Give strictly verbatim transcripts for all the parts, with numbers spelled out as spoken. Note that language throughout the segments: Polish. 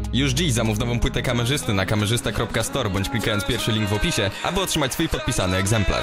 Już dziś zamów nową płytę kamerzysty na kamerzysta kropka store bądź klikając pierwszy link w opisie, aby otrzymać swój podpisany egzemplarz.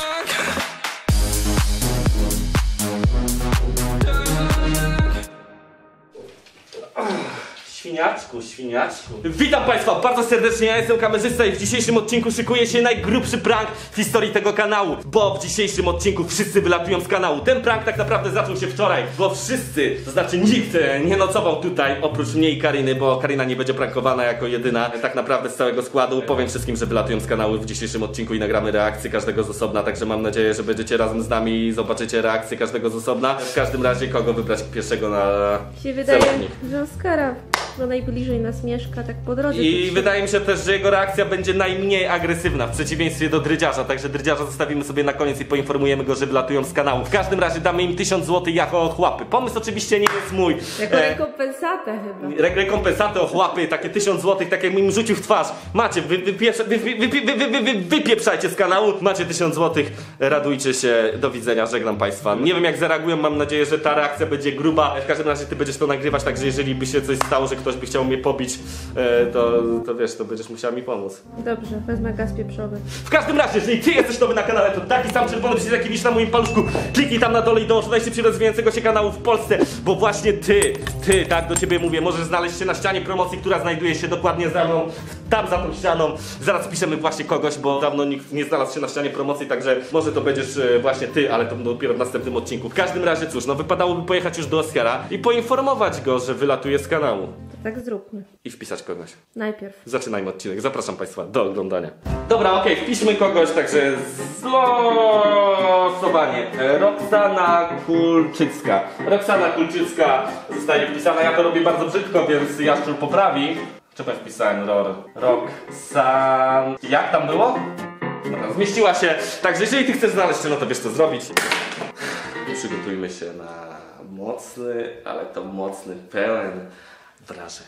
Świniaczku, świniaczku. Witam Państwa bardzo serdecznie, ja jestem kamerzysta i w dzisiejszym odcinku szykuje się najgrubszy prank w historii tego kanału. Bo w dzisiejszym odcinku wszyscy wylatują z kanału. Ten prank tak naprawdę zaczął się wczoraj, bo wszyscy, to znaczy nikt nie nocował tutaj oprócz mnie i Karyny, bo Karyna nie będzie prankowana jako jedyna tak naprawdę z całego składu. Powiem wszystkim, że wylatują z kanału w dzisiejszym odcinku i nagramy reakcję każdego z osobna, także mam nadzieję, że będziecie razem z nami i zobaczycie reakcję każdego z osobna. W każdym razie kogo wybrać pierwszego na się wydaje, celownik. że Oskara, bo najbliżej nas mieszka, tak po drodze. I wydaje mi się też, że jego reakcja będzie najmniej agresywna w przeciwieństwie do Drydziarza, także Drydziarza zostawimy sobie na koniec i poinformujemy go, że wylatują z kanału. W każdym razie damy im tysiąc złotych jako ochłapy. Pomysł oczywiście nie jest mój. Jako e, rekompensatę chyba. Re rekompensatę, ochłapy, takie tysiąc złotych, tak jak im rzucił w twarz. Macie, wy, wy, wy, wy, wy, wy, wy, wy, wypieprzajcie z kanału, macie tysiąc złotych, radujcie się, do widzenia, żegnam Państwa. Nie wiem jak zareagują, mam nadzieję, że ta reakcja będzie gruba. W każdym razie ty będziesz to nagrywać, także jeżeli by się coś stało, że ktoś by chciał mnie pobić, To, to wiesz, to będziesz musiała mi pomóc. Dobrze, wezmę gaz pieprzowy. W każdym razie, jeżeli ty jesteś nowy na kanale, to taki sam czerwony przycisk jaki widzisz na moim paluszku, kliknij tam na dole i dołącz do najszybciej rozwijającego się kanału w Polsce, bo właśnie ty, ty, tak do ciebie mówię, możesz znaleźć się na ścianie promocji, która znajduje się dokładnie za mną, tam za tą ścianą. Zaraz piszemy właśnie kogoś, bo dawno nikt nie znalazł się na ścianie promocji, także może to będziesz właśnie ty, ale to dopiero w następnym odcinku. W każdym razie, cóż, no wypadałoby pojechać już do Oskara i poinformować go, że wylatuje z kanału. Tak zróbmy. I wpisać kogoś. Najpierw. Zaczynajmy odcinek. Zapraszam Państwa do oglądania. Dobra, okej, okay, wpiszmy kogoś, także zlosowanie. Roxana Kulczycka. Roxana Kulczycka zostanie wpisana. Ja to robię bardzo brzydko, więc Jaszczur poprawi. Czemu ja wpisałem Ror? Roxan... Jak tam było? Dobra, zmieściła się. Także jeżeli Ty chcesz znaleźć się, no to wiesz co zrobić. Przygotujmy się na mocny, ale to mocny, pełen wrażeń.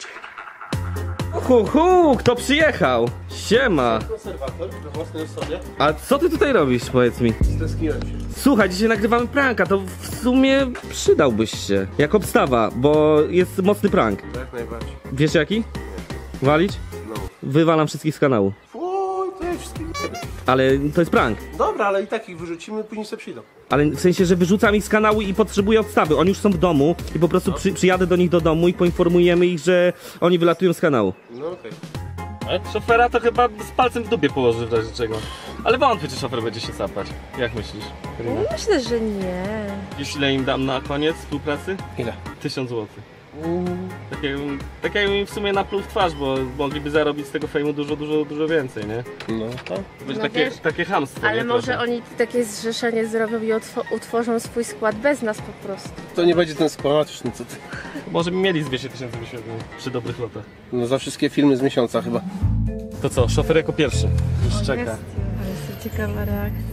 Hu, hu, kto przyjechał? Siema. Konserwator we własnej osobie. A co ty tutaj robisz, powiedz mi? Stęskniłem się. Słuchaj, dzisiaj nagrywamy pranka, to w sumie przydałbyś się. Jak obstawa, bo jest mocny prank. Jak najbardziej. Wiesz jaki? Walić? No. Wywalam wszystkich z kanału. Oj, to jest wszystkich. Ale to jest prank. Dobra, ale i tak ich wyrzucimy, później sobie przyjdą. Ale w sensie, że wyrzucam ich z kanału i potrzebuję odstawy. Oni już są w domu i po prostu przy, przyjadę do nich do domu i poinformujemy ich, że oni wylatują z kanału. No okej. Ale szofera to chyba z palcem w dupie położy w razie czego. Ale wątpię, czy szofer będzie się sapać. Jak myślisz? Karina? Myślę, że nie. Wiesz ile im dam na koniec współpracy? Ile? Tysiąc złotych. Takie, takie im w sumie napluł w twarz, bo mogliby zarobić z tego fejmu dużo, dużo, dużo więcej, nie? No to. To będzie No takie, wiesz, takie chamstwo. Ale nie? może Trochę. oni takie zrzeszenie zrobią i utworzą swój skład bez nas po prostu. To nie będzie ten skłamacz, no co ty. Może by mieli z dwieście tysięcy wyświetleń przy dobrych lotach. No za wszystkie filmy z miesiąca chyba. To co, szofer jako pierwszy. Już czeka. Ale jestem ciekawa reakcji.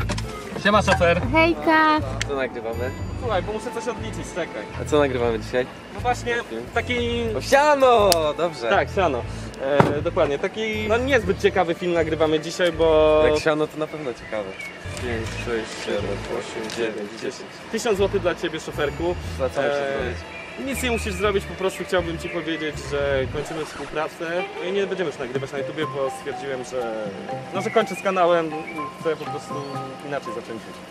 Siema szofer. Hejka! Co nagrywamy? Słuchaj, bo muszę coś odliczyć, czekaj. A co nagrywamy dzisiaj? No właśnie, taki... O siano! Dobrze. Tak, siano. E, dokładnie, taki no niezbyt ciekawy film nagrywamy dzisiaj, bo... Jak siano to na pewno ciekawe. pięć, sześć, siedem, osiem, dziewięć, dziesięć. tysiąc złotych dla ciebie, szoferku. Za co muszę E, zrobić? Nic nie musisz zrobić, po prostu chciałbym ci powiedzieć, że kończymy współpracę. No i nie będziemy już nagrywać na YouTubie, bo stwierdziłem, że... No, że kończę z kanałem, chcę po prostu inaczej zacząć żyć.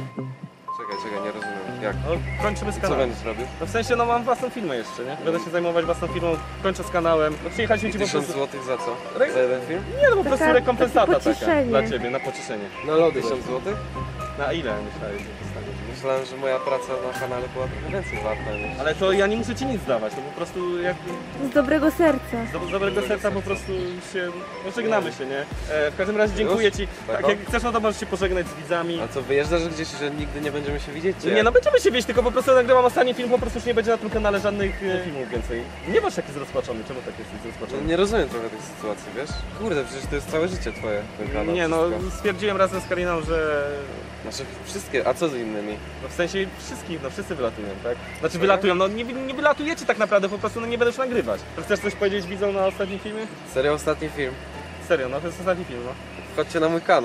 Czekaj, czekaj, nie rozumiem. Jak? No, kończymy z Co kanałem. będziesz robił? No w sensie, no mam własną firmę jeszcze, nie? Będę się zajmować własną firmą, kończę z kanałem. No przyjechaliśmy ci po Tysiąc prostu... złotych za co? Re- Za jeden film? Nie, no po prostu Taka- rekompensata takie taka pocieszenie. dla ciebie, na pocieszenie. Na lody. Tysiąc złotych? Na ile myślałeś, że dostaniesz? Myślałem, że moja praca na kanale była trochę więcej warta niż... Ale to ja nie muszę ci nic dawać, to po prostu jak Z dobrego serca. z, do, z dobrego serca po prostu się, no żegnamy się, nie? E, w każdym razie dziękuję ci, tak jak chcesz, no to możesz się pożegnać z widzami. A co, wyjeżdżasz gdzieś, że nigdy nie będziemy się widzieć? czy Nie, jak? no będziemy się wieść, tylko po prostu nagrywam ostatni film, po prostu już nie będzie na tym kanale żadnych e, filmów więcej. Nie masz taki zrozpaczony, czemu tak jesteś No, zrozpaczony? nie rozumiem trochę tej sytuacji, wiesz? Kurde, przecież to jest całe życie twoje, ten kanał. Nie, no wszystko. stwierdziłem razem z Kariną, że... Znaczy wszystkie, a co z innymi? No w sensie wszystkich, no wszyscy wylatują, tak? Znaczy wylatują, no nie, nie wylatujecie tak naprawdę, po prostu no nie będę już nagrywać. To chcesz coś powiedzieć widzom na ostatnim filmie? Serio, ostatni film. Serio, no to jest ostatni film, no. Wchodźcie na mój kanał.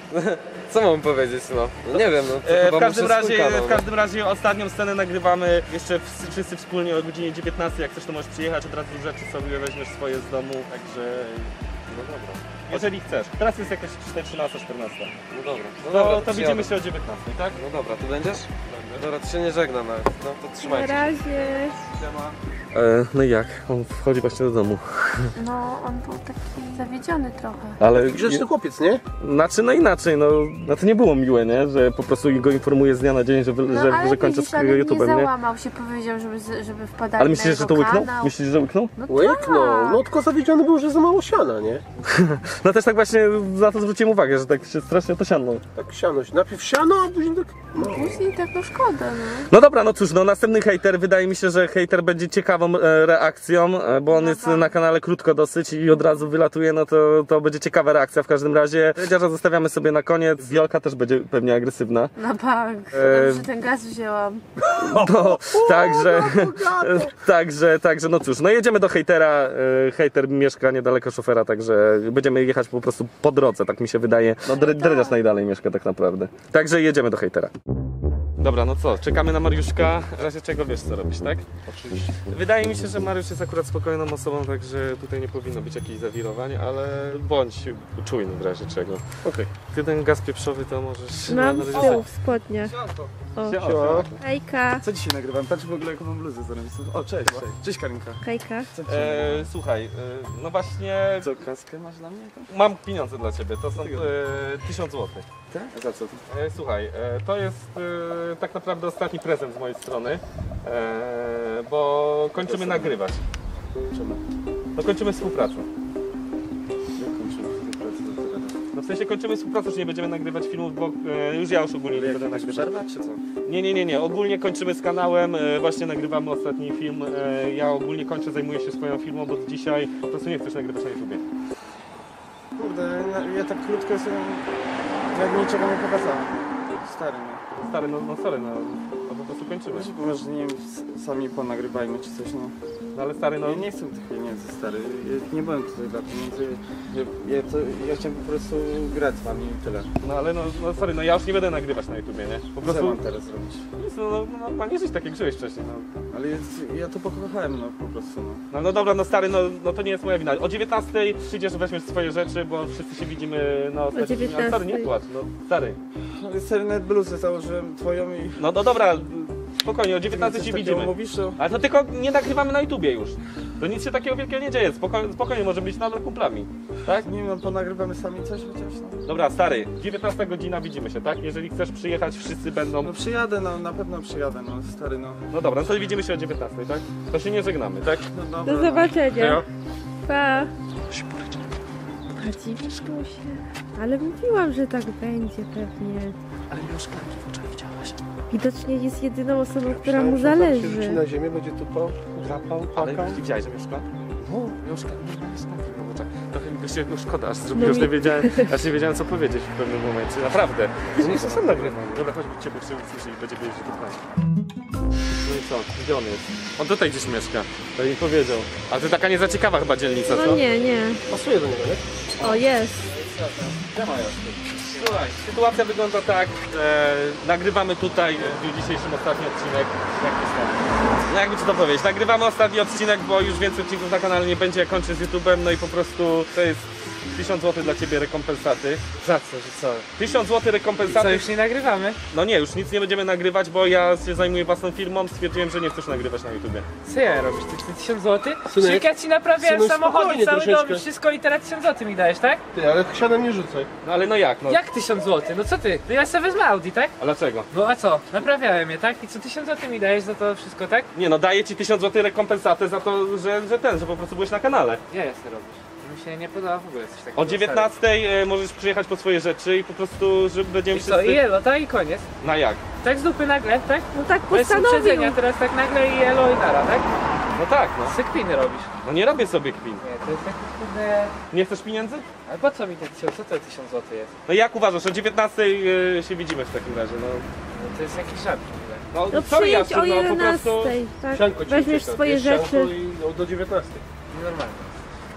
Co mam powiedzieć, no? No nie wiem, no to E, chyba w, każdym muszę swój razie, kanał, w każdym razie ostatnią scenę nagrywamy jeszcze w, wszyscy wspólnie o godzinie dziewiętnastej. Jak chcesz, to możesz przyjechać, od razu rzeczy sobie weźmiesz swoje z domu, także no dobra. Jeżeli chcesz. Teraz jest jakaś trzynaста czternasta. No dobra, no To, dobra, to przyjadę. widzimy się o dziewiętnastej, tak? No dobra, ty będziesz? Dobra, to się nie żegnam nawet, no to Na trzymajcie się. razie. E, no i jak? On wchodzi właśnie do domu. No, on był taki zawiedziony trochę. Ale... Grzeczny chłopiec, nie? Znaczy, no inaczej, no, no to nie było miłe, nie? Że po prostu go informuje z dnia na dzień, że, wy- No, że, ale że kończę widzisz, z ale nie YouTube'em, nie? załamał się, powiedział, żeby, z- żeby wpadali Ale na myślisz, jego że to łyknął? kanał. Myślisz, że łyknął? No Łyknął, tak. no tylko zawiedziony był, że za mało siana, nie? No też tak właśnie na to zwróciłem uwagę, że tak się strasznie to siadło. Tak siano, najpierw siano, a później tak... No. Później tak no szkoda, no. No dobra, no cóż, no następny hejter, wydaje mi się, że hejter będzie ciekawą e, reakcją, e, bo on No jest tak. na kanale krótko dosyć i od razu wylatuje, no to, to będzie ciekawa reakcja w każdym razie. Dziarza zostawiamy sobie na koniec, Wiolka też będzie pewnie agresywna. Na bank. E, Dobrze, ten gaz wzięłam. No, także, także, także, no cóż, no jedziemy do hejtera, e, hejter mieszka niedaleko szofera, także będziemy jechać po prostu po drodze, tak mi się wydaje. No dre, dredziarz najdalej mieszka tak naprawdę. Także jedziemy do hejtera. Dobra, no co, czekamy na Mariuszka, w razie czego wiesz co robić, tak? Oczywiście. Wydaje mi się, że Mariusz jest akurat spokojną osobą, także tutaj nie powinno być jakichś zawirowań, ale bądź czujny w razie czego. Okej. Okay. Ty ten gaz pieprzowy to możesz... Mam na- z na- tyłu w spodniach. O, Siema. hejka, Co dzisiaj nagrywam? Patrz w ogóle jaką mam bluzę zarobistą. O, cześć, cześć. Cześć Karinka. hejka. Co dzisiaj? E, słuchaj, e, no właśnie Co, kaskę masz dla mnie? jakąś? mam pieniądze dla ciebie, to są e, tysiąc złotych. Tak? A za co? E, słuchaj, e, to jest e, tak naprawdę ostatni prezent z mojej strony, e, bo kończymy nagrywać. Czemu? No kończymy współpracę. Jak kończymy współpracę do tego? No w sensie kończymy współpracę, że nie będziemy nagrywać filmów, bo e, już ja już ogólnie nie będę Jakaś nagrywać. przerwa, czy co? Nie, nie, nie, nie, ogólnie kończymy z kanałem, e, właśnie nagrywamy ostatni film. E, ja ogólnie kończę, zajmuję się swoją firmą, bo dzisiaj po prostu nie chcesz nagrywać na YouTubie. Kurde, ja, ja tak krótko sobie... Jak niczego nie pokazałem. Stary, no. Stary, no, no sorry, no, no po prostu kończymy. Może, może nie wiem, s- sami ponagrywajmy czy coś, no. No ale stary, no... Ja nie chcę tych pieniędzy, stary. Ja nie byłem tutaj dla pieniędzy. Ja, ja, to, ja chciałem po prostu grać z wami i tyle. No ale no, no sorry, no ja już nie będę nagrywać na YouTubie, nie? Po Co prostu... mam teraz robić? No, no, no, no nie żyć tak jak żyłeś wcześniej, no. Ale jest, ja to pokochałem, no po prostu, no. No, no dobra, no stary, no, no to nie jest moja wina. O dziewiętnastej przyjdziesz, weźmiesz swoje rzeczy, bo wszyscy się widzimy na ostatnim filmie. Ale stary, nie dziewiętnastej. płacz, no stary. Ale stary, nawet bluzę założyłem twoją i... No, no dobra, spokojnie, o dziewiętnastej Coś się takiego widzimy. mówisz, to... Ale to tylko nie nagrywamy na YouTubie już. To nic się takiego wielkiego nie dzieje, spokojnie, spokojnie może być nadal kumplami, tak? Nie wiem, no, ponagrywamy sami coś chociaż, no. Dobra, stary, dziewiętnasta godzina widzimy się, tak? Jeżeli chcesz przyjechać, wszyscy będą... No przyjadę, no na pewno przyjadę, no stary, no. No dobra, no to widzimy się o dziewiętnastej, tak? To się nie żegnamy, tak? No dobra, Do zobaczenia. Hejo. Pa. A dziwisz się? Ale mówiłam, że tak będzie pewnie. Ale Miłoszka, wczoraj widziałaś? Widocznie jest jedyną osobą, która Myślałem, mu że tam się rzuci zależy. na ziemię, będzie tupał, drapał, Ale płakał. widziałeś, że Mieszka? No, Mieszka, jest taki, no bo tak, trochę mi się no szkoda, aż zrobiłem, No że mi- nie wiedziałem, aż nie wiedziałem co powiedzieć w pewnym momencie, naprawdę. że nie sam nagrywam. Dobra, chodź, bo cię bo cię usłyszy i będzie wiedzieć, że to fajnie. No i co, gdzie on jest? On tutaj gdzieś mieszka, to mi powiedział. A to taka niezaciekawa chyba dzielnica, co? No nie, nie. Pasuje do niego, nie? O, jest. Słuchaj, sytuacja wygląda tak, e, nagrywamy tutaj w dniu dzisiejszym ostatni odcinek. Jak to jest? No jakby ci to powiedzieć, nagrywamy ostatni odcinek, bo już więcej odcinków na kanale nie będzie, jak kończę z YouTube'em, no i po prostu to jest tysiąc złotych dla ciebie rekompensaty. Za co, że co? tysiąc złotych Co, rekompensaty. już nie nagrywamy? No nie, już nic nie będziemy nagrywać, bo ja się zajmuję własną firmą, stwierdziłem, że nie chcesz nagrywać na YouTubie. Co ja robisz? Ty chcesz tysiąc złotych? Synek, Przecież ja ci naprawiałem synek, samochody, spokojnie cały troszeczkę. dom, wszystko i teraz tysiąc złotych mi dajesz, tak? Ty, ale sianem nie rzucaj. No ale no jak, no? Jak tysiąc złotych? No co ty? To ja sobie wezmę Audi, tak? A dlaczego? No a co? Naprawiałem je, tak? I co tysiąc złotych mi dajesz za to wszystko, tak? Nie no, daję ci tysiąc złotych rekompensatę za to, że, że ten, że po prostu byłeś na kanale. Ja jest robisz. Mi się nie podoba w ogóle coś takiego. O dziewiętnastej e, możesz przyjechać po swoje rzeczy i po prostu, że będziemy I co? I elo, tak? I koniec. Na jak? Tak z dupy nagle, tak? No tak Bez postanowił. uprzedzenia, teraz tak nagle i elo i nara, tak? No tak, no. Sykpiny robisz. No nie robię sobie kpin. Nie, to jest taki kurde... Nie chcesz pieniędzy? Ale po co mi te tysiąc? Co to tysiąc złotych jest? No jak uważasz, o dziewiętnastej e, się widzimy w takim razie, no. No to jest jakiś żart w ogóle. No, No sorry, przyjedź Jaszczur, o no po jedenastej, prostu... tak? Sianko ci Weźmiesz ucieka. swoje Jest sianko rzeczy. I, no, do dziewiętnastej. Nienormalne.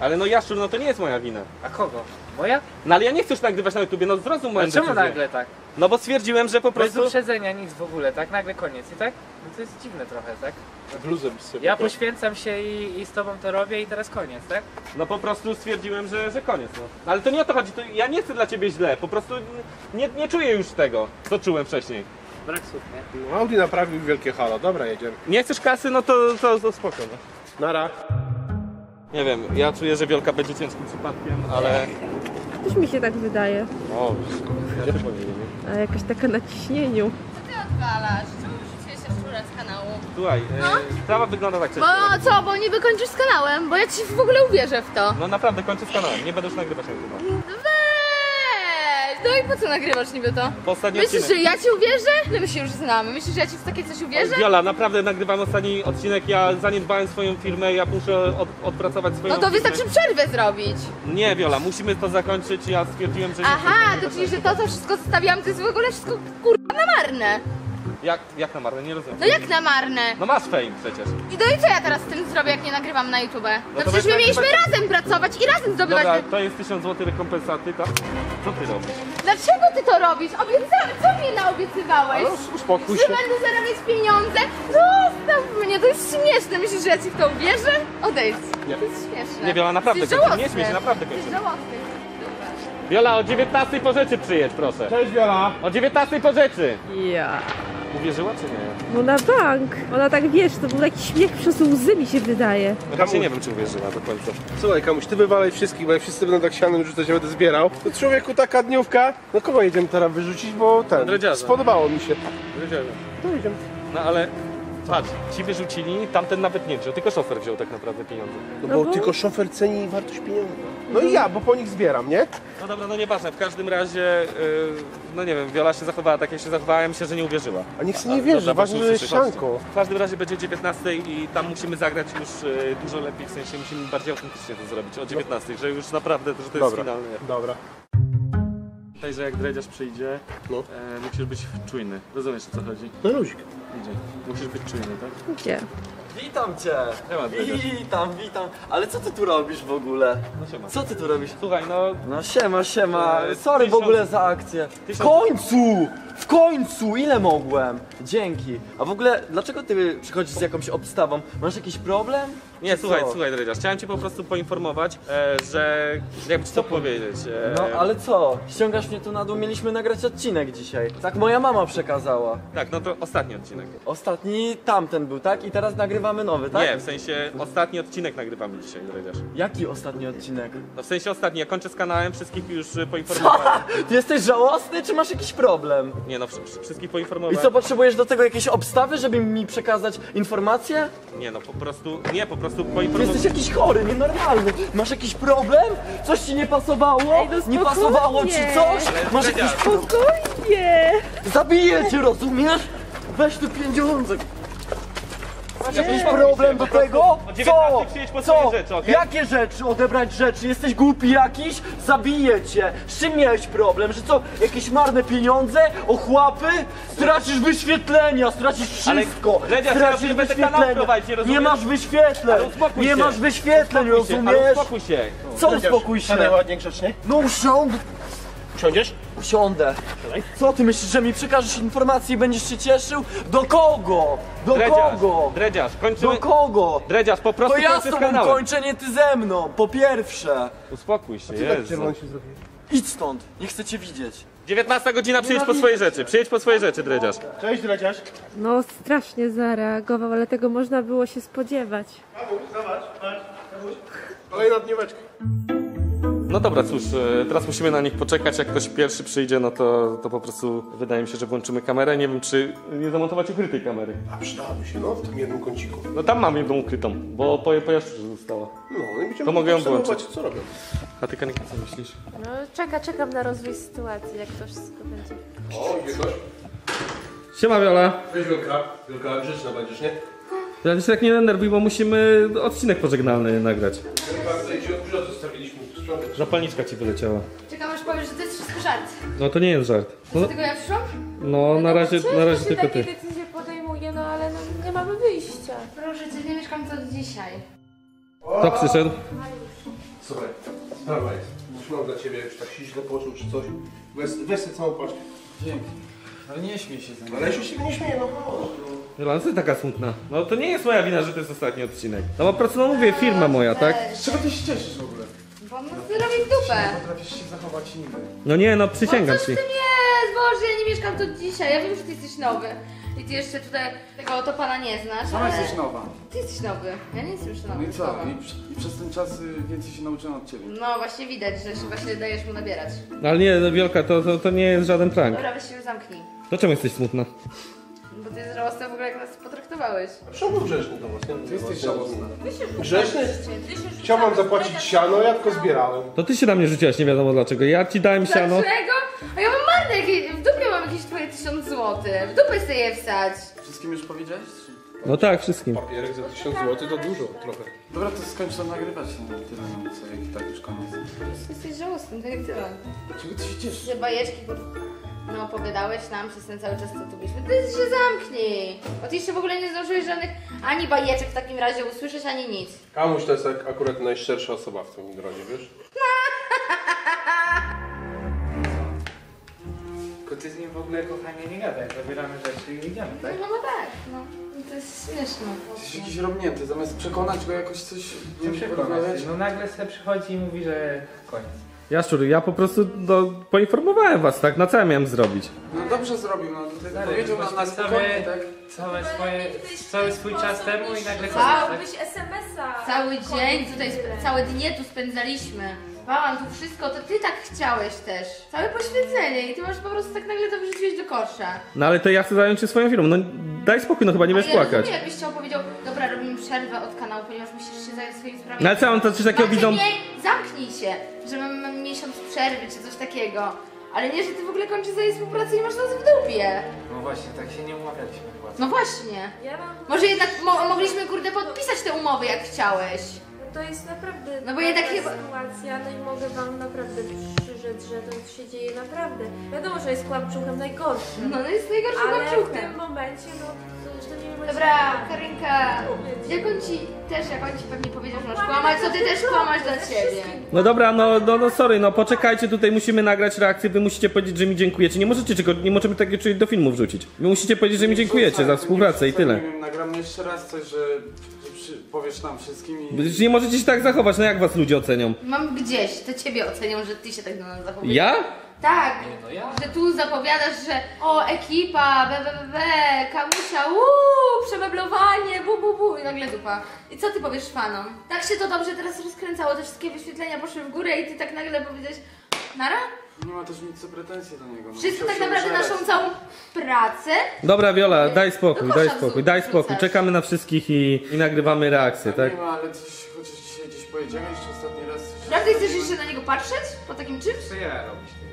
Ale no Jaszczur, no to nie jest moja wina. A kogo? Moja? No ale ja nie chcę już nagrywać na YouTubie, no zrozum moją A czemu decyzję. nagle tak? No bo stwierdziłem, że po Bez prostu... uprzedzenia, nic w ogóle, tak? Nagle koniec i tak? No to jest dziwne trochę, tak? Bluzę byś sobie Ja kupił. poświęcam się i, i z tobą to robię i teraz koniec, tak? No po prostu stwierdziłem, że, że koniec, no. Ale to nie o to chodzi, to ja nie chcę dla ciebie źle, po prostu nie, nie czuję już tego, co czułem wcześniej. Brak słów, nie? No, Audi naprawił wielkie halo. Dobra, jedziemy. Nie chcesz kasy, no to, to, to spoko, no. Nara. Nie wiem, ja czuję, że Wiolka będzie ciężkim przypadkiem, ale... Też mi się tak wydaje. O, ja też powiem. A jakaś taka na ciśnieniu. Ty odwalasz. Czemu wrzuciłeś szczurę z kanału? Słuchaj, No? e, sprawa wygląda tak Bo co, bo nie wykończysz z kanałem, bo ja ci w ogóle uwierzę w to. No naprawdę, kończę z kanałem, nie będę już nagrywać na YouTube. Weź! No i po co nagrywasz niby to? Bo ostatni Myślisz, odcinek... że ja ci uwierzę? No my się już znamy. Myślisz, że ja ci w takie coś uwierzę? Wiola, naprawdę nagrywam ostatni odcinek, ja zaniedbałem swoją firmę, ja muszę od, odpracować swoją No to firmę. wystarczy przerwę zrobić. Nie, Wiola, musimy to zakończyć, ja stwierdziłem, że nie Aha, chcę to nagrywać czyli, na że to, co wszystko zostawiłam, to jest w ogóle wszystko kurwa na marne. Jak, jak na marne? Nie rozumiem. No jak na marne? No masz fame przecież. I no i co ja teraz z tym zrobię, jak nie nagrywam na YouTube? No, to przecież my weź mieliśmy nagrywać- razem pracować i razem zdobywać... Dobra, te- to jest tysiąc złotych rekompensaty, tak? Co ty robisz? Dlaczego ty to robisz? Obiecałeś, co mnie naobiecywałeś? Ale uspokój Że się. będę zarabiać pieniądze? Zostaw mnie, to jest śmieszne. Myślisz, że ja ci w to uwierzę? Odejdź. Nie. To jest śmieszne. Nie, Wiola, naprawdę Jesteś kończymy. Nie żałosny. śmiej się, naprawdę Jesteś kończymy. żałosny. Wiola, o dziewiętnastej po rzeczy przyjedź, proszę. Cześć, Wiola. O dziewiętnastej po rzeczy. Ja. Uwierzyła czy nie? No na bank. Ona tak, wiesz, to był taki śmiech przez łzy, mi się wydaje. No właśnie nie wiem, czy uwierzyła do końca. Słuchaj, Kamuś, ty wywalaj wszystkich, bo jak wszyscy będą tak sianem rzucać, ja będę zbierał. To człowieku, taka dniówka. No kogo jedziemy teraz wyrzucić, bo ten... Dredziarza. Spodobało mi się. Wiedziałem. No jedziemy. No ale patrz, ci wyrzucili, tamten nawet nie wziął, tylko szofer wziął tak naprawdę pieniądze. No No bo bo- tylko szofer ceni wartość pieniądza. No i ja, bo po nich zbieram, nie? No dobra, no nieważne, w każdym razie, yy, no nie wiem, Wiola się zachowała tak jak się zachowała, ja myślę, że nie uwierzyła. A niech sobie A, nie wierzy, dobra, ważne, właśnie że jest słyszy, patrzcie. sianko. W każdym razie będzie o dziewiętnastej i tam musimy zagrać już yy, dużo lepiej, w sensie musimy bardziej autentycznie to zrobić, o dziewiętnastej, że już naprawdę, że to jest Dobra. finalne. Dobra. Tutaj, że jak dredziarz przyjdzie, No. e, musisz być czujny, rozumiesz o co chodzi? No luzik. Idzie, musisz być czujny, tak? Gdzie? Witam cię! Siema, dredziarz. Witam, witam. Ale co ty tu robisz w ogóle? No siema. Co ty tu robisz? Słuchaj, no No siema, siema. E, Sorry w tysiąc- ogóle za akcję. W tysiąc- końcu! W końcu! Ile mogłem? Dzięki. A w ogóle, dlaczego ty przychodzisz z jakąś obstawą? Masz jakiś problem? Nie, Czy słuchaj, co? słuchaj, dredziarz, chciałem cię po prostu poinformować, e, że jakby ci to powiedzieć. E, No ale co? Ściągasz mnie tu na dół, mieliśmy nagrać odcinek dzisiaj. Tak moja mama przekazała. Tak, no to ostatni odcinek. Ostatni tamten był, tak? I teraz nagrywamy nowy, tak? Nie, w sensie ostatni odcinek nagrywamy dzisiaj, dredziarz. Jaki ostatni odcinek? No w sensie ostatni, ja kończę z kanałem, wszystkich już e, poinformowałem. Ty jesteś żałosny, czy masz jakiś problem? Nie no, wszy- wszystkich I poinformowałem. co, potrzebujesz do tego jakieś obstawy, żeby mi przekazać informacje? Nie no, po prostu, nie, po prostu Ty jesteś poinformowałem. jakiś chory, nienormalny. Masz jakiś problem? Coś ci nie pasowało? Ej, no nie spokojnie. pasowało ci coś? Masz jakiś problem? Spokojnie. Zabiję cię, rozumiesz? Weź tu pieniądze. Masz jakiś problem do tego? O Co? dziewiętnastej przyjedź po swoje Co? rzeczy, okej? Jakie rzeczy? Odebrać rzeczy? Jesteś głupi jakiś? Zabiję cię. Z czym miałeś problem? Że co? Jakieś marne pieniądze? Ochłapy? Stracisz wyświetlenia, stracisz Ale, wszystko. Dredziarz, Stracisz ja będę kanał wyświetlenia. prowadzić, nie Nie rozumiesz? masz wyświetleń. Ale uspokój Nie się. masz wyświetleń, Uspokój się, ale rozumiesz? uspokój się. Co uspokój się? Siadaj ładnie, grzecznie. No usiądę. Usiądziesz? Usiądę. Co ty myślisz, że mi przekażesz informacje i będziesz się cieszył? Do kogo? Do Dredziarz, kogo? dredziarz, kończymy... Do kogo? Dredziarz, po prostu To ja kończę z z tobą kanałem. kończę, nie ty ze mną, po pierwsze. Uspokój się, Tak Jezu. czerwony się zrobił. Idź stąd, nie chcę cię widzieć. dziewiętnasta godzina, przyjedź po swoje rzeczy, przyjedź po swoje rzeczy, dredziarz. Cześć, Dredziarz. No strasznie zareagował, ale tego można było się spodziewać. Kamuś, zobacz, patrz. Kamuś. Kolejna dnióweczka. No dobra, cóż, e, teraz musimy na nich poczekać, jak ktoś pierwszy przyjdzie, no to, to po prostu wydaje mi się, że włączymy kamerę, nie wiem czy nie zamontować ukrytej kamery. A przydałaby się, no, w tym jednym kąciku. No tam mam jedną ukrytą, bo po, po Jaszczurze została. No, i będziemy To mogę ją obserwować, włączyć. co robią. A ty, Kanika, co myślisz? No czeka, czekam na rozwój sytuacji, jak to wszystko będzie. O, idzie gość. Siema, Wiola. Cześć, Wielka. Wielka, grzeczna będziesz, nie? Ja się tak nie denerwuj, bo musimy odcinek pożegnalny nagrać. Wielka, tutaj się odkurza zostawiliśmy. Sprzątać. Zapalniczka ci wyleciała. Czekam aż powiesz, że to jest wszystko żart. No to nie jest żart. No, Dlatego ja przyszłam? no na razie, na razie się tylko takie ty. decyzje podejmuje, no ale no, nie mamy wyjścia. Proszę cię, nie mieszkam tu od dzisiaj. Kto przyszedł? Słuchaj, sprawa jest. Już mam dla ciebie, już tak się źle poczuł czy coś. Weź, weź sobie całą paczkę. Dzięki. Ale nie śmiej się ze mną. Ale ja się nie śmieję, no chodź. Jola, co ty taka smutna? No to nie jest moja wina, że to jest ostatni odcinek. No po prostu, no mówię, firma moja, tak? Z czego ty się cieszysz w ogóle? Bo mu zrobi w dupę. Potrafisz się zachować nigdy. No nie, no przysięgam Coś ci. w tym jest, Boże, ja nie mieszkam tu dzisiaj. Ja wiem, że ty jesteś nowy. I ty jeszcze tutaj tego oto pana nie znasz. Sama ale... jesteś nowa. Ty jesteś nowy. Ja nie jestem już nowy. No i co? I, przy- I przez ten czas y, więcej się nauczyłem od ciebie. No właśnie widać, że się właśnie dajesz mu nabierać. No ale nie, no Wiolka, to, to, to nie jest żaden prank. Dobra, weź się już zamknij. To czemu jesteś smutna? Bo ty jest żałosny w ogóle, jak nas potraktowałeś. Czemu grzeczny do was? Nie? Ty jesteś żałosna. Grzeczny? Chciał wam zapłacić siano, ja tylko zbierałem. To ty się na mnie rzuciłaś, nie wiadomo dlaczego. Ja ci dałem siano. Dlaczego? A ja mam marne, jakieś, w dupie mam jakieś twoje tysiąc złotych. W dupę sobie je wsać. Wszystkim już powiedziałeś? Czy... No tak, wszystkim. Papierek za tysiąc złotych to dużo, trochę. Dobra, to skończ to nagrywać. No, tyle, no co, jak i tak już koniec. Jesteś żałosny, tak jak tyle. Dlaczego ty się cieszysz? Że bajeczki, kur... no opowiadałeś nam przez ten cały czas, co tu byliśmy. Ty się zamknij! Bo ty jeszcze w ogóle nie zdążyłeś żadnych ani bajeczek w takim razie usłyszeć, ani nic. Kamuś to jest ak- akurat najszczersza osoba w tym gronie, wiesz? Tylko ty z nim w ogóle, kochanie, nie gadaj. Zabieramy rzeczy i idziemy, tak? No, no tak, no. I to jest śmieszne. Jesteś jakiś robnięty, zamiast przekonać go jakoś coś... Nie coś przekonać porozmawiać. się. No nagle sobie przychodzi i mówi, że koniec. Jaszczur, ja po prostu no, poinformowałem was, tak? Na co ja miałem zrobić? No dobrze zrobił, no tutaj Stary, powiedział na, na poświęcamy spokojnie, tak? Całe swoje, cały swój czas temu i nagle koniec, Cały, tak? Byś es em es a. cały dzień tutaj, sp- całe dnie tu spędzaliśmy. Spałam tu wszystko, to ty tak chciałeś też. Całe poświęcenie i ty masz po prostu tak nagle to wrzuciłeś do kosza. No ale to ja chcę zająć się swoją firmą. No daj spokój, no chyba nie Ale będziesz ja płakać. rozumiem, jakbyś chciał powiedział, dobra, robimy przerwę od kanału, ponieważ musisz się zająć swoimi sprawami. No ale co, on to coś takiego Macie widzą... mniej- Zamknij się, że mamy, mamy miesiąc przerwy czy coś takiego. Ale nie, że ty w ogóle kończysz sobie współpracę i masz nas w dupie. No właśnie, tak się nie umawialiśmy chyba. No właśnie. Ja mam... Może jednak mo mogliśmy, kurde, podpisać te umowy, jak chciałeś. To jest naprawdę No bo jednak dobra chyba- sytuacja, no i mogę wam naprawdę przyrzec, że to się dzieje naprawdę. Wiadomo, że jest kłamczuchem najgorszym. No, no jest najgorszym Ale w kłamczuchem. tym momencie, no to, to nie wiem. Dobra, Karinka, jak on ci też, jak on ci pewnie powiedział, że masz kłamać, to ty też kłamasz dla ciebie. No dobra, no, no, no sorry, no poczekajcie, tutaj musimy nagrać reakcję, wy musicie powiedzieć, że mi dziękujecie. Nie możecie czego, nie możemy takiego czegoś do filmu wrzucić. Wy musicie powiedzieć, że mi dziękujecie za współpracę i tyle. Nie wiem, nagramy jeszcze raz coś, że, że przy, powiesz nam wszystkim i... Przecież nie możecie się tak zachować, no jak was ludzie ocenią? Mam gdzieś, to ciebie ocenią, że ty się tak do nas zachowujesz. Ja? Tak, no ja. że tu zapowiadasz, że o ekipa, be, be, be, be, kamusia, uuu, przemeblowanie, bu, bu, bu i nagle dupa. I co ty powiesz fanom? Tak się to dobrze teraz rozkręcało, te wszystkie wyświetlenia poszły w górę i ty tak nagle powiedziałeś, nara? Nie ma też nic co pretensji do niego. No, Wszystko musiał tak się naprawdę użerać. naszą całą pracę. Dobra Wiola, daj spokój, Do daj kosza spokój, wrzu- daj spokój. wrzucasz. Czekamy na wszystkich i, i nagrywamy reakcję, tak? Nie ma, ale coś, chociaż dzisiaj gdzieś pojedziemy jeszcze ostatni raz. coś- Prawda chcesz jeszcze na niego patrzeć? Po takim czymś? Co ja robić ty?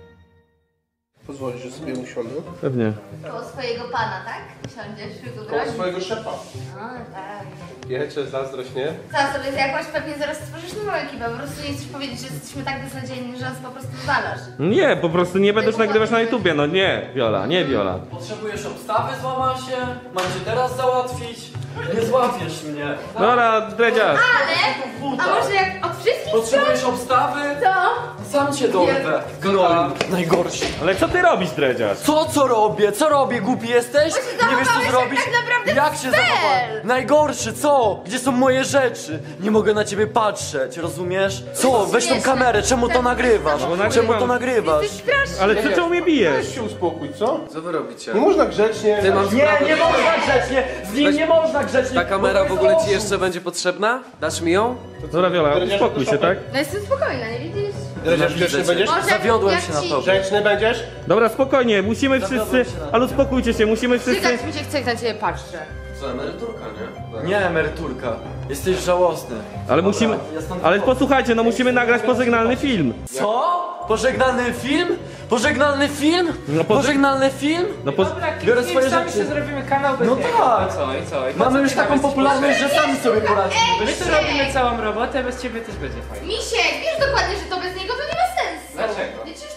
Pozwolisz, że sobie usiądę? Pewnie. Koło swojego pana, tak? Siądziesz, Koło wygogroź. swojego szefa. A, tak. Wiecie, zazdrość, nie? Co sobie, jakąś pewnie zaraz stworzysz nową ekipę, po prostu nie chcesz powiedzieć, że jesteśmy tak beznadziejni, że nas po prostu zwalasz. Nie, po prostu nie będę już nagrywać na YouTubie, no nie, Wiola, nie Wiola. Potrzebujesz obstawy, złama się? Mam cię teraz załatwić? Nie złapiesz mnie. Dobra, dredziarz. Ale, a może jak od wszystkich Potrzebujesz obstawy? to... Sam cię dorwę. Gnoju. Najgorszy. Ale co ty robisz, dredziarz? Co, co robię? Co robię? Głupi jesteś? Bo się Nie wiesz co zachowałeś zrobić? jak tak naprawdę Jak się cel. zachowałem? Najgorszy, co? Gdzie są moje rzeczy? Nie mogę na ciebie patrzeć, rozumiesz? Co? Weź tą śmieszne. kamerę, czemu to Tak, nagrywasz? no bo nagrywam. Czemu to nagrywasz? Jesteś straszny. Ale ty czemu mnie bijesz? Weź się uspokój, co? Co wy robicie? Nie można grzecznie. Ty masz Nie, prawo- nie można grzecznie! Z nim Weź- nie można grzecznie! Ta kamera bo w to ogóle jest ci jeszcze będzie potrzebna? Dasz mi ją? Dobra Wiola, uspokój się, tak? No jestem spokojna, nie widzisz? Dredziarz, grzeczny będziesz? Może Zawiodłem jak się na ci- tobie. Grzeczny będziesz? Dobra, spokojnie, musimy wszyscy, ale uspokójcie się, musimy wszyscy... Cykać mi się chce, jak na ciebie patrzę. Co, emeryturka, nie? Nie, emeryturka. Jesteś żałosny. Ale musimy, ja stąd ale wychodzę. posłuchajcie, no musimy nagrać pożegnalny film. Co? Pożegnalny film? Pożegnalny film? No po- Pożegnalny film? No po... Dobra, Biorę kliknij, swoje sami rzeczy. się zrobimy kanał bez No niego. tak. I co, i co? I po Mamy co już ty taką nawet popularność, że sami sobie poradzimy. My tu robimy całą robotę, bez ciebie też będzie fajnie. Misiek, wiesz dokładnie, że to bez niego to nie ma sensu. Dlaczego? Ja ci już to mówiłam.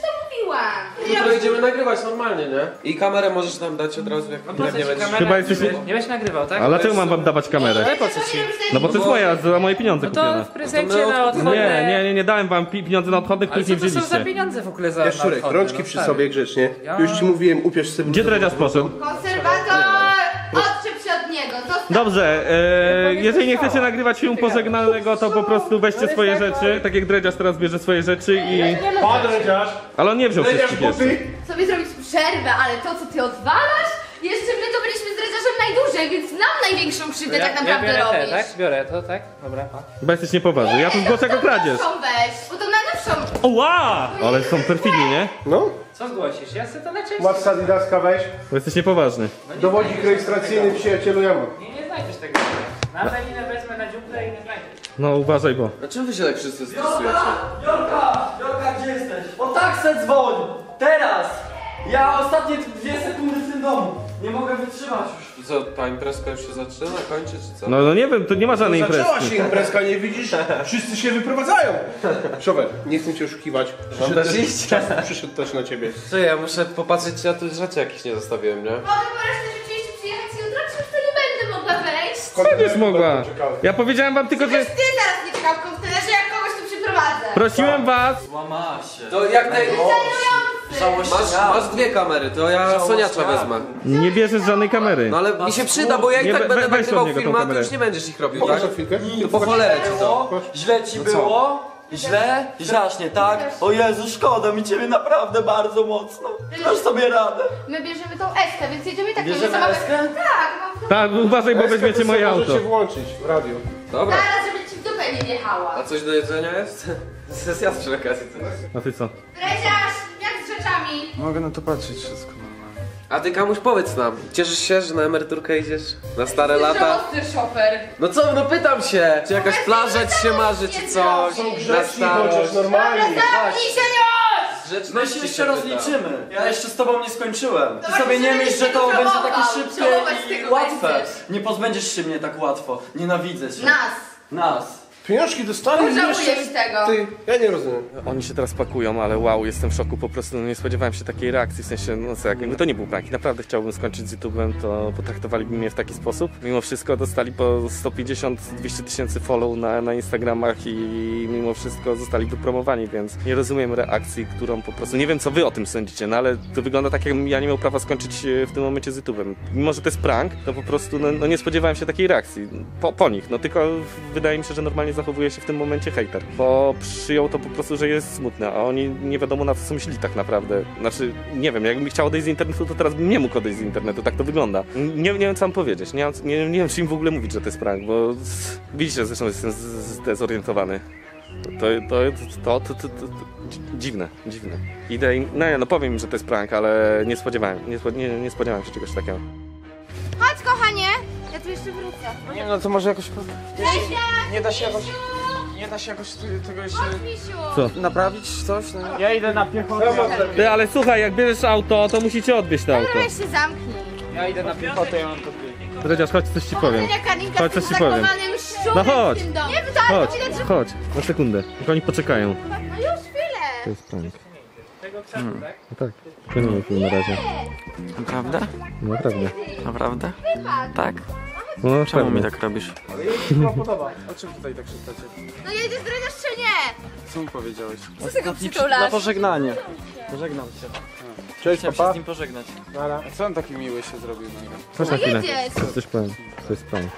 mówiłam. Jutro idziemy nagrywać normalnie, nie? I kamerę możesz nam dać od razu, jak, No po jak co nie ci będziesz... kamera? Chyba jesteś- Nie, nie będziesz nagrywał, tak? A dlaczego mam wam dawać kamerę? Ale po co ci? No bo to jest moja, za moje pieniądze No to kupione. w prezencie na odchodne... Nie, nie, nie, nie dałem wam pi- pieniądze na odchodnych, Ale których co nie to są za wzięliście. pieniądze w ogóle za Jaszczurek, na odchodne? rączki No, przy stary. sobie grzecznie. Ja- Już ci mówiłem, upiesz sobie... Gdzie dredziarz poszedł? Konserwator, odczep się od niego. Zostaw. Dobrze, e, jeżeli nie chcecie nagrywać filmu pożegnalnego, to po prostu weźcie swoje rzeczy, tak jak dredziarz teraz bierze swoje rzeczy i... Pa, dredziarz! Ale on nie wziął Dredziarz wszystkich jeszcze. buty! Sobie zrobić przerwę, ale to co ty odwalasz? Jeszcze my to byliśmy z dredziarzem najdłużej, więc nam największą krzywdę tak naprawdę ja biorę robisz. te, tak? Biorę to, tak? Dobra, pa. Chyba jesteś niepoważny, ja tu zgłoszę go kradzież. Najnowszą weź, bo to najnowszą. Oła! Ale są perfidni, nie? No, Co zgłosisz? Ja chcę to na części. masz Adidaska, weź. Bo jesteś niepoważny. Dowodzik rejestracyjny, przyjacielu, ja mam. Nie, nie znajdziesz tego. Na Daninę wezmę na dziuplę i nie znajdziesz. No uważaj, bo... A czemu wy się tak wszyscy stresujecie? Jorka! Jorka, gdzie jesteś? O tak se dzwoń! Teraz! Ja ostatnie dwie sekundy w tym domu. Nie mogę wytrzymać już. I co, ta imprezka już się zaczyna, kończy, czy co? No, no nie wiem, to nie ma żadnej Zaczęła imprezki. się imprezka, nie widzisz? Wszyscy się wyprowadzają. Szowek, nie chcę cię oszukiwać. Przyszedł też też, iść? czas przyszedł też na ciebie. Co, ja muszę popatrzeć, czy ja tu rzeczy jakieś nie zostawiłem, nie? Mogę po raz rzeczywiście przyjechać jutro, czy już to nie będę mogła wejść? Będziesz mogła. Ja powiedziałem wam tylko, że... Przecież ty zaraz nie czekał w kontenerze, jak kogoś tu przyprowadzę. Prosiłem was! Łama się. To jak tej... Żałujący. Masz, masz dwie kamery, to ja Soniacza wezmę. Nie bierzesz żadnej kamery. No ale mi się przyda, bo ja i Nie, tak we- będę weź od nagrywał niego tą filmy, a ty kamerę. już nie będziesz ich robił, tak? Pokaż na chwilkę. To po cholerę ci to. Było? Źle ci było? Źle? Strasznie, tak? O Jezu, szkoda mi ciebie naprawdę bardzo mocno. Dasz sobie radę. My bierzemy tą Eskę, więc jedziemy tak. Bierzemy mamy Eskę? Tak, mam Tak, uważaj, bo weźmiecie moje Może auto. się włączyć w radio. Dobra. zaraz, żeby ci w dupę nie wjechała. A coś do jedzenia jest? Sesja przy okazji. A ty co? Dreziarz, jak z rzeczami? Mogę na to patrzeć wszystko normalnie. A ty komuś powiedz nam, cieszysz się, że na emeryturkę idziesz? Na stare lata? Ostry szofer. No co, no pytam się! Czy jakaś plaża ci się marzy, czy coś? Są Na grzeczni starość? chociaż normalnie. Zamknij się już! My Grzeczności się się jeszcze pyta. rozliczymy. Ja jeszcze z tobą nie skończyłem. Ty Dobra, sobie nie żebyś myśl, że nie to będzie żałował. takie szybkie Żałować z i tego łatwe. będziesz. Nie pozbędziesz się mnie tak łatwo. Nienawidzę cię. Nas. Nas. Pieniążki dostali i Pożałujesz jeszcze... tego. Ty, ja nie rozumiem. Oni się teraz pakują, ale wow, jestem w szoku, po prostu no, nie spodziewałem się takiej reakcji, w sensie, no co, jakby to nie był prank, naprawdę chciałbym skończyć z YouTube'em, to potraktowaliby mnie w taki sposób. Mimo wszystko dostali po sto pięćdziesiąt do dwieście tysięcy follow na, na Instagramach i mimo wszystko zostali wypromowani, więc nie rozumiem reakcji, którą po prostu, nie wiem co wy o tym sądzicie, no ale to wygląda tak, jakbym ja nie miał prawa skończyć e, w tym momencie z YouTube'em. Mimo, że to jest prank, to po prostu no, no nie spodziewałem się takiej reakcji po, po nich, no tylko wydaje mi się, że normalnie zachowuje się w tym momencie hejter, bo przyjął to po prostu, że jest smutne, a oni nie wiadomo na co są myśli tak naprawdę. Znaczy, nie wiem, jakbym chciał odejść z internetu, to teraz bym nie mógł odejść z internetu, tak to wygląda. Nie, nie wiem co mam powiedzieć, nie, mam- nie, nie wiem czy im w ogóle mówić, że to jest prank, bo z- widzicie, zresztą jestem z- z- zdezorientowany. To, to, to, to, to, to, to dzi- dziwne, dziwne. Idę im, no nie, no powiem im, że to jest prank, ale nie spodziewałem, nie, spo- nie, nie spodziewałem się czegoś takiego. Chodź, kochanie. Ja tu jeszcze wrócę. Nie no to może jakoś... Dreziarz, Nie da się jakoś... Misiu. Nie da się jakoś tego jeszcze... Chodź, Misiu. Co? Naprawić coś? No, Ja idę na piechotę. Ty, ale słuchaj, jak bierzesz auto, to musicie odwieźć to auto. Dobra, weź się zamknij. Ja idę na piechotę, ja mam to biegnie. Dredziarz, chodź, coś ci powiem. Kochania Karinka Chodź, z coś tym ci powiem. zakochanym szczurem No chodź. w tym domu. Nie wdaj, Chodź, widać, że... chodź, na sekundę. Niech oni poczekają. No już chwilę. To jest prank. Tego krzaku, tak? No tak, kończymy film na razie. Naprawdę? No naprawdę. Naprawdę? Wypadł. Tak? No Czemu mi pewnie. tak robisz? Ale jej się chyba podoba. O czym tutaj tak szeptacie? No jedziesz dreziarz czy nie? Co mi powiedziałeś? Co ty go Na przytulasz? pożegnanie. Pożegnam cię. Cześć, Chciałem się papa. z nim pożegnać. Nara. A co on taki miły się zrobił? Chodź na chwilę. jedziesz. To coś powiem. To jest prank.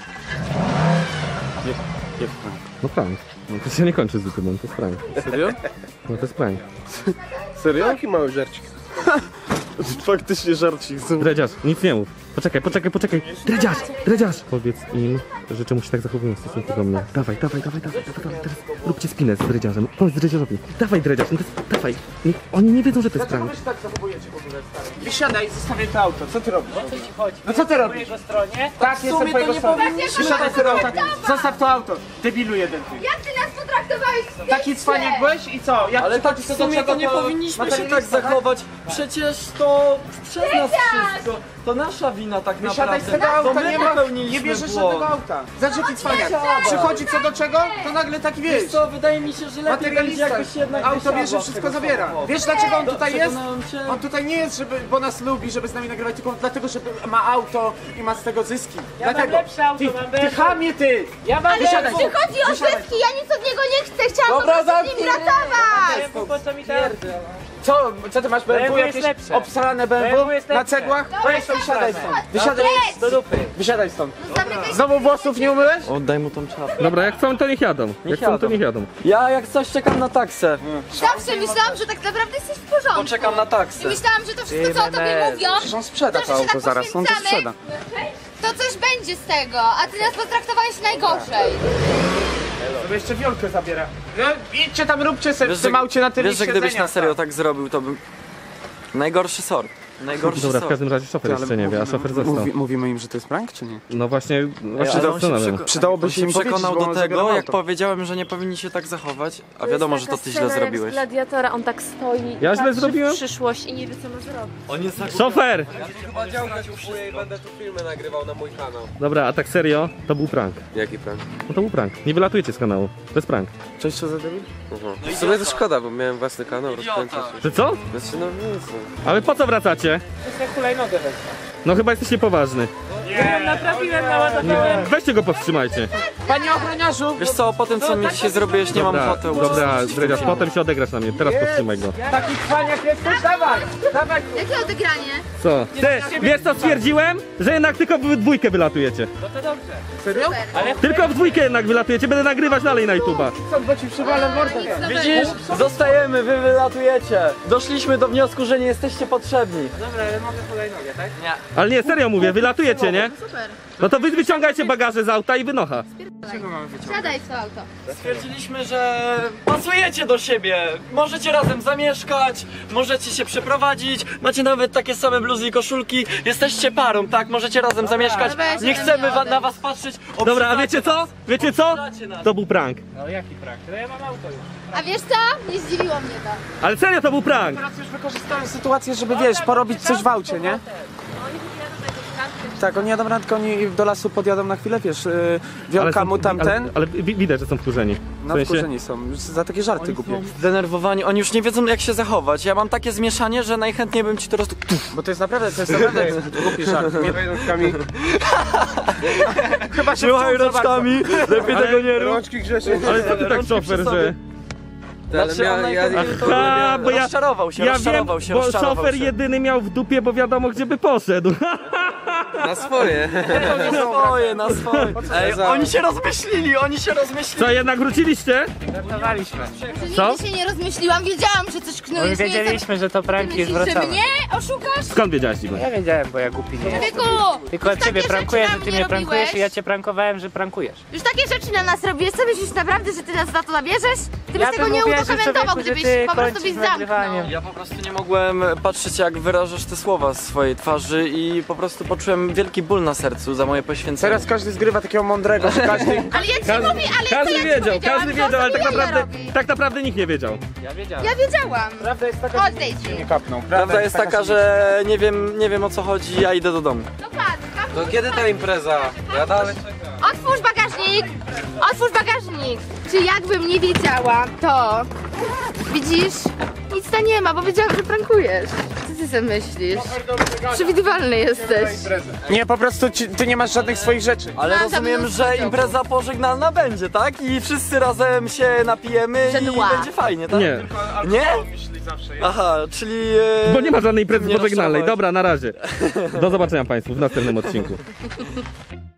Jak prank? No prank. No to się nie kończy z YouTube'em, to jest prank. Serio? No to jest prank. Serio? Jaki mały żarcik. Faktycznie żarcik. Dredziarz, nic nie mów. Poczekaj, poczekaj, poczekaj. Dredziarz, Dredziarz! Powiedz im, że czemu się tak zachowują w stosunku do mnie. Dawaj, dawaj, dawaj, dawaj, dawaj, dawaj. Teraz róbcie spinę z Dredziarzem. Powiedz Dredziarzowi. Dawaj, Dredziarz, no to jest, dawaj. Niech, oni nie wiedzą, że to jest prank. tak zachowujecie w ogóle, stary? Wysiadaj, zostawię to auto. Co ty robisz? No co ty robisz? Po stronie? Tak, jestem po jego stronie. Wysiadaj z tego auta. Zostaw to auto. Debilu jeden ty. Jak ty nas potraktowałeś? Taki cwaniak byłeś i co? Jak Ale tak przychodzi w co do sumie czego, to nie powinniśmy się tak materialista, zachować. Przecież to przez nas wszystko. To nasza wina tak Wysiadaj z naprawdę. tego To auta, my nie ma, popełniliśmy nie bierzesz błąd. żadnego auta. Zobacz jaki cwaniak. Przychodzi co do czego, to nagle taki wiesz. co, wydaje mi się, że lepiej będzie jakbyś jednak Auto wysiadła bierze, z wszystko tego zabiera. samochodu. Wiesz dlaczego on tutaj jest? Przekonałem cię. On tutaj nie jest, żeby, bo nas lubi, żeby z nami nagrywać, tylko dlatego, że ma auto i ma z tego zyski. Ja dlatego. mam lepsze auto, Ty, mam ty B M W. chamie ty! Ja mam Ale Wysiadaj jeśli stąd. chodzi o Wysiadaj. zyski, ja nic od niego nie chcę, chciałam Dobra, po prostu z nim zamknij. pracować! Po co mi tam? Co? Co ty masz B M W? B M W jest Jakieś lepsze. obsalane B M W? B M W jest Na lepsze. cegłach? Dobra, Weź stąd, wysiadaj dobra. stąd. Wysiadaj, Jedź! Do dupy. wysiadaj stąd. No zamykaj się. Znowu włosów nie umyłeś? Oddaj mu tą czapkę. Dobra, jak chcą, to niech jadą. Jak chcą, to jadą. niech jadą. Ja jak coś czekam na taksę. Zawsze myślałam, że tak naprawdę jesteś w porządku. Poczekam na I taksę. myślałam, że to wszystko, co o tobie mówią, Przecież on sprzeda to, to że się auto tak zaraz, on to poświęcamy, sprzeda. to coś będzie z tego, a ty nas potraktowałeś najgorzej. Sobie jeszcze wiolkę zabiera. No idźcie tam, róbcie sobie w że- tym aucie na tyle wiesz, że gdybyś na serio tak zrobił, to bym... Najgorszy sort. Najgorszy Dobra, w sort. każdym razie szofer jeszcze nie wie, a szofer został. Mówi, mówimy im, że to jest prank, czy nie? No właśnie, właśnie ale to on się zastanawiam. przeko- Przydałoby on się się im powiedzieć, przekonał bo do on tego, zabierał jak auto. powiedziałem, że nie powinni się tak zachować, a wiadomo, że to ty źle zrobiłeś. Z Gladiatora, on tak stoi. Ja źle patrzy zrobiłem? w przyszłość i nie wie, co ma zrobić. On jest tak... Szofer! Chyba działkę kupuję i będę tu filmy nagrywał na mój kanał. Dobra, a tak serio, to był prank. Jaki prank? No to był prank. Nie wylatujecie z kanału. To jest prank. Cześć, co za debil? Aha. W sumie to szkoda, bo miałem własny kanał, rozkręcał się. Czy co? Znaczy no nic. No. Ale po co wracacie? Chcę hulajnogę weź. No chyba jesteście poważny. Nie, naprawiłem, naładowałem. Weźcie go powstrzymajcie. Panie ochroniarzu! Wiesz co, po tym co mi dzisiaj zrobiłeś, nie mam Dobra, ochoty dobra, uczestniczyć w Dredziarz, filmie. potem się odegrasz na mnie. Teraz powstrzymaj go. Taki cwaniak jesteś? Dawaj! Dawaj! Jakie odegranie? Co? Ty, wiesz co stwierdziłem? Że jednak tylko w dwójkę wylatujecie. No to dobrze. Serio? Tylko w dwójkę jednak wylatujecie, będę nagrywać dalej na YouTube'a. Co, bo ci przywalę mordę. Widzisz? Zostajemy, wy wylatujecie. Doszliśmy do wniosku, że nie jesteście potrzebni. Dobra, ale mogę hulajnogę, tak? Nie. Ale nie, serio mówię, wylatujecie, nie? Super. No to wy wyciągajcie bagaże z auta i wynocha. Siadaj w to auto. Stwierdziliśmy, że pasujecie do siebie. Możecie razem zamieszkać, możecie się przeprowadzić, macie nawet takie same bluzy i koszulki. Jesteście parą, tak? Możecie razem zamieszkać. weź Nie ode chcemy mnie wa- odejdź. na was patrzeć. Dobra, a Obrzydzacie wiecie co? nas. Wiecie co? Obrzydzacie nas. To był prank. No jaki prank? No ja mam auto już. A wiesz co? Nie zdziwiło mnie to. Ale serio, to był prank. Teraz już wykorzystałem sytuację, żeby wiesz, porobić coś w aucie, nie? Tak, oni jadą randkę, oni do lasu podjadą na chwilę, wiesz, yy, Wiolka są- mu tamten, Ale, ale wi- widać, że są wkurzeni. W no sensie- wkurzeni są, za takie żarty głupie. Zdenerwowani, oni już nie wiedzą jak się zachować. Ja mam takie zmieszanie, że najchętniej bym ci to roz... Bo to jest naprawdę, to jest naprawdę głupi żart. Nie Chyba się Trzymaj wciął za bardzo. rączkami, lepiej Ale- tego nie rób. Rączki grzecznie. Ale co ty tak Rączki szofer, przy sobie. że... Ale Znaczy, on ja, ja, najchętniej to Aha, bo ja... rozczarował się, Ja wiem, rozczarował się, bo rozczarował szofer się. jedyny miał w dupie, bo wiadomo gdzie by poszedł. na swoje. Na swoje, na swoje. Ej, za- oni się rozmyślili, oni się rozmyślili. Co, jednak wróciliście? Żartowaliśmy. Co? Nigdy się nie rozmyśliłam, wiedziałam, że coś My knujesz. wiedzieliśmy, że to Ty pranki już myślisz, że wracały. mnie oszukasz? Skąd wiedziałeś, Dzigo? Ja wiedziałem, bo ja głupi nie jestem. Człowieku! Tylko już ciebie takie prankuję, rzeczy że na ty mnie mnie prankujesz robiłeś. i ja cię prankowałem, że prankujesz. Już takie rzeczy na nas robisz. Co myślisz naprawdę, że ty nas za to zabierzesz? Ty byś Ja tego bym nie uwierzył, udokumentował, człowieku, że gdybyś ty po prostu kończysz byś zamknął. nagrywaniem. Ja po prostu nie mogłem patrzeć jak wyrażasz te słowa z swojej twarzy i po prostu poczułem wielki ból na sercu za moje poświęcenie. Teraz każdy zgrywa takiego mądrego, że każdy... Ale ja ci Każdy, mówię, ale każdy co ja ci wiedział, powiedziałam, każdy że on wiedział, ale sobie tak jaja naprawdę, robi. tak naprawdę nikt nie wiedział. Ja wiedziałem. Ja wiedziałam. Prawda jest taka, Odejdź. nie kapną. Prawda jest taka, że nie wiem, nie wiem o co chodzi, ja idę do domu. Dokładnie. To kiedy ta impreza? Ja dalej czekam. Otwórz bagażnik! Otwórz bagażnik! Czy jakbym nie wiedziała, to... Widzisz? Nic tam nie ma, bo wiedziałam, że prankujesz. Co ty sobie myślisz? Przewidywalny jesteś. Nie, po prostu ci, ty nie masz żadnych swoich rzeczy. Ale Mam tam rozumiem, mnóstwo że ciągów. impreza pożegnalna będzie, tak? I wszyscy razem się napijemy Że i dła. będzie fajnie, tak? Nie, Nie? Aha, czyli... e, bo nie ma żadnej imprezy nie pożegnalnej. rozczarowałeś. Dobra, na razie. Do zobaczenia Państwu w następnym odcinku.